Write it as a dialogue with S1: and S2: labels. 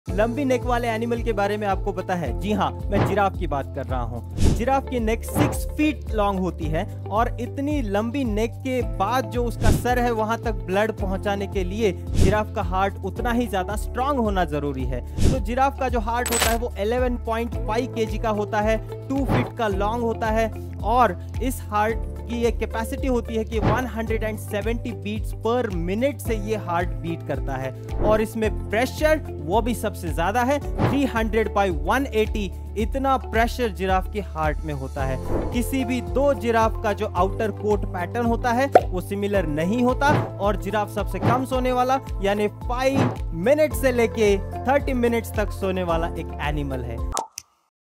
S1: लंबी नेक वाले एनिमल के बारे में आपको पता है? जी हाँ, मैं जिराफ की बात कर रहा हूँ। जिराफ की नेक 6 फीट लॉन्ग होती है और इतनी लंबी नेक के बाद जो उसका सर है वहां तक ब्लड पहुंचाने के लिए जिराफ का हार्ट उतना ही ज्यादा स्ट्रांग होना जरूरी है। तो जिराफ का जो हार्ट होता है वो 11.5 केजी का होता है, 2 फीट का लॉन्ग होता है और इस हार्ट की एक कैपेसिटी होती है कि 170 बीट्स पर मिनट से ये हार्ट बीट करता है और इसमें प्रेशर वो भी सबसे ज्यादा है, 300/180 इतना प्रेशर जिराफ के हार्ट में होता है। किसी भी दो जिराफ का जो आउटर कोट पैटर्न होता है वो सिमिलर नहीं होता और जिराफ सबसे कम सोने वाला यानी 5 मिनट से लेके 30 मिनट्स तक सोने वाला एक एनिमल है।